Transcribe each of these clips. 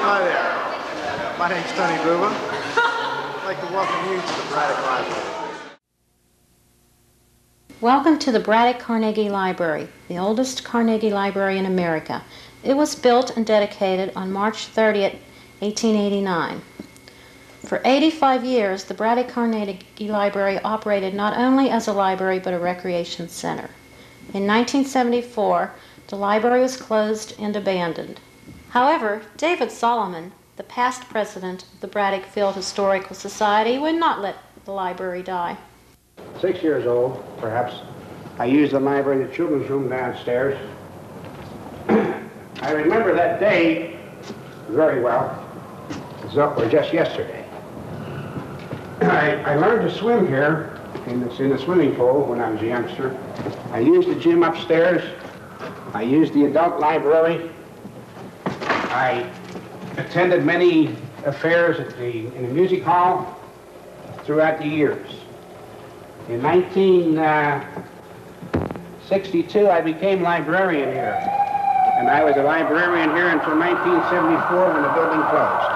Hi there. My name's Tony Buba. I'd like to welcome you to the Braddock Library. Welcome to the Braddock Carnegie Library, the oldest Carnegie Library in America. It was built and dedicated on March 30th, 1889. For 85 years, the Braddock Carnegie Library operated not only as a library but a recreation center. In 1974, the library was closed and abandoned. However, David Solomon, the past president of the Braddock Field Historical Society, would not let the library die. 6 years old, perhaps, I used the library, the children's room downstairs. I remember that day very well. It was just yesterday. I learned to swim here in the swimming pool when I was a youngster. I used the gym upstairs. I used the adult library. I attended many affairs in the music hall throughout the years. In 1962, I became librarian here. And I was a librarian here until 1974 when the building closed.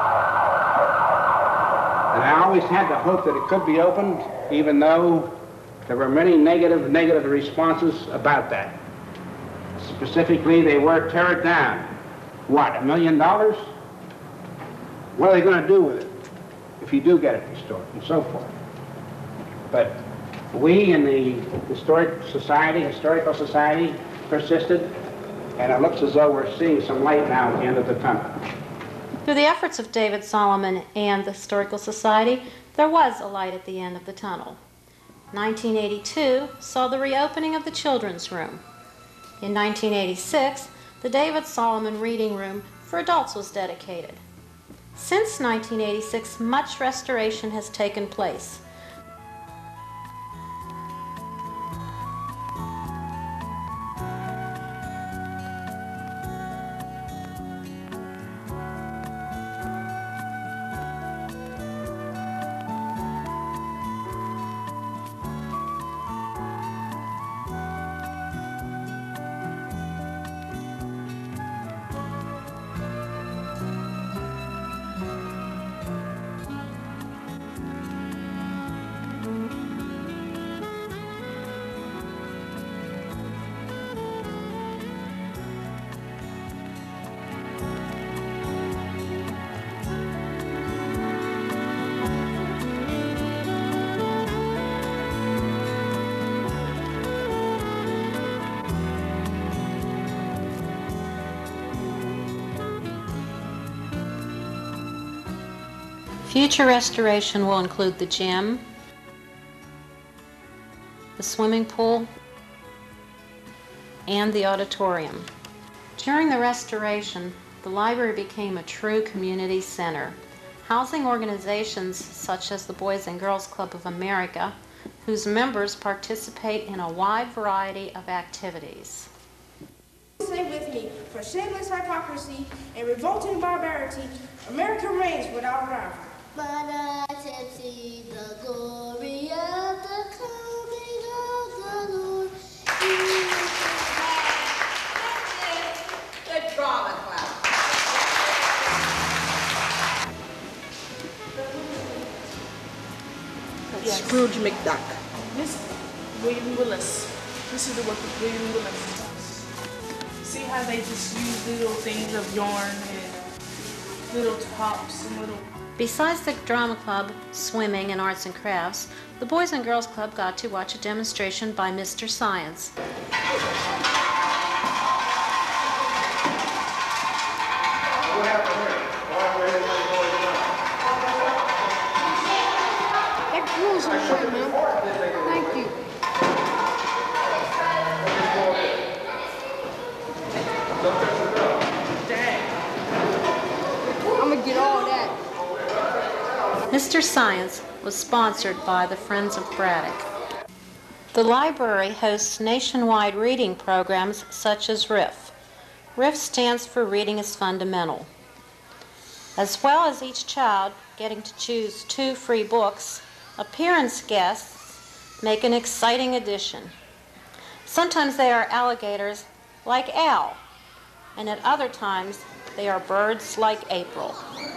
And I always had the hope that it could be opened, even though there were many negative responses about that. Specifically, they were tear it down. What, $1 million? What are they going to do with it if you do get it restored, and so forth? But we in the Historical Society persisted, and it looks as though we're seeing some light now at the end of the tunnel. Through the efforts of David Solomon and the Historical Society, there was a light at the end of the tunnel. 1982 saw the reopening of the children's room. In 1986, the David Solomon Reading Room for adults was dedicated. Since 1986, much restoration has taken place. Future restoration will include the gym, the swimming pool, and the auditorium. During the restoration, the library became a true community center, housing organizations such as the Boys and Girls Club of America, whose members participate in a wide variety of activities. Say with me, for shameless hypocrisy and revolting barbarity, America reigns without rival. But I can see the glory of the coming of the Lord. The drama class. Yes. Scrooge McDuck. This William Willis. This is the work of William Willis. See how they just use little things of yarn and little tops and little... Besides the drama club, swimming, and arts and crafts, the Boys and Girls Club got to watch a demonstration by Mr. Science. That rules are short, man. Thank you. I'm gonna get all that. Mr. Science was sponsored by the Friends of Braddock. The library hosts nationwide reading programs such as RIF. RIF stands for Reading is Fundamental. As well as each child getting to choose 2 free books, appearance guests make an exciting addition. Sometimes they are alligators like Al, and at other times They are birds like April.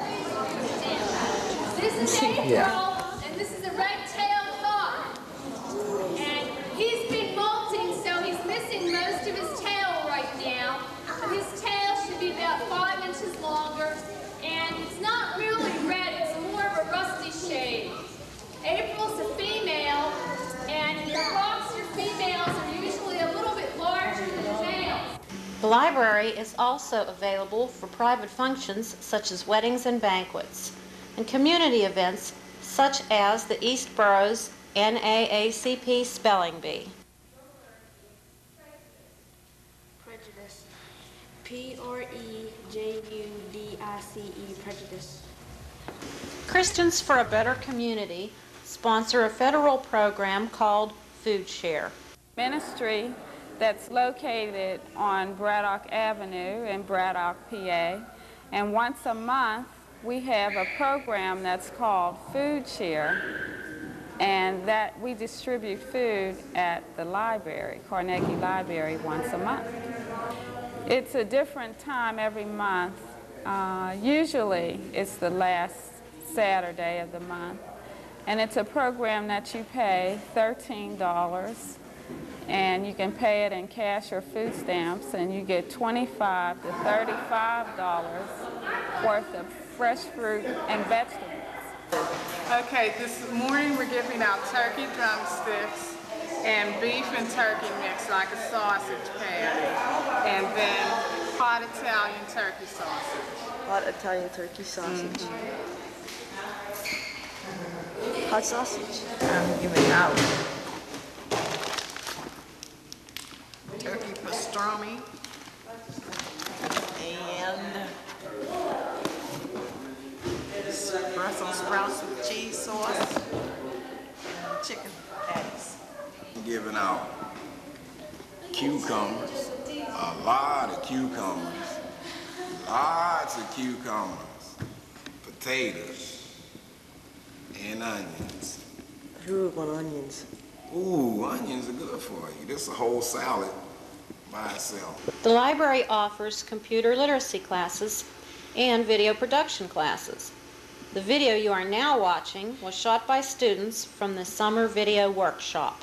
This is April, and this is a red-tailed hawk. And he's been molting, so he's missing most of his tail right now. His tail should be about 5 inches longer, and it's not really red, it's more of a rusty shade. April's a female, and the hawks or females are usually a little bit larger than the males. The library is also available for private functions such as weddings and banquets, and community events such as the East Boroughs NAACP Spelling Bee. Prejudice. Prejudice, prejudice. Christians for a Better Community sponsor a federal program called Food Share. Ministry that's located on Braddock Avenue in Braddock, PA, and once a month we have a program that's called Food Share, and that we distribute food at the library, Carnegie Library, once a month. It's a different time every month. Usually it's the last Saturday of the month, and it's a program that you pay $13, and you can pay it in cash or food stamps, and you get $25 to $35 worth of fresh fruit and vegetables. Okay, this morning we're giving out turkey drumsticks and beef and turkey mix like a sausage patty, and then hot Italian turkey sausage. Hot Italian turkey sausage. Hot sausage. I'm giving out turkey pastrami and Brussels sprouts with cheese sauce and chicken patties. Giving out cucumbers, a lot of cucumbers, lots of cucumbers, potatoes, and onions. I grew up on onions. Ooh, onions are good for you. This is a whole salad by itself. The library offers computer literacy classes and video production classes. The video you are now watching was shot by students from the Summer Video Workshop.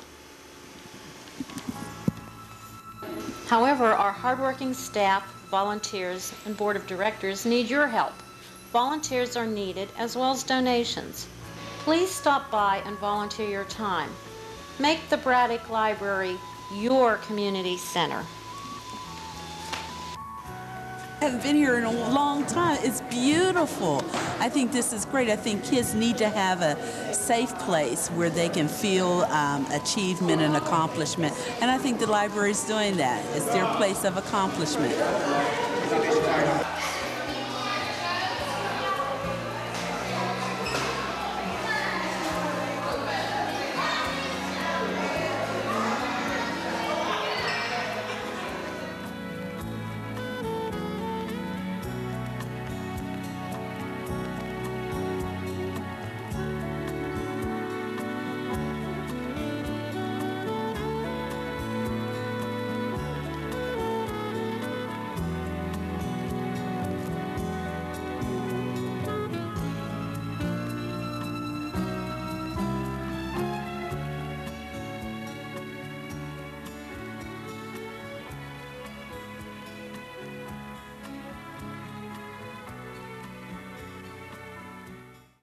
However, our hardworking staff, volunteers, and board of directors need your help. Volunteers are needed as well as donations. Please stop by and volunteer your time. Make the Braddock Library your community center. I haven't been here in a long time. It's beautiful. I think this is great. I think kids need to have a safe place where they can feel achievement and accomplishment. And I think the library is doing that. It's their place of accomplishment.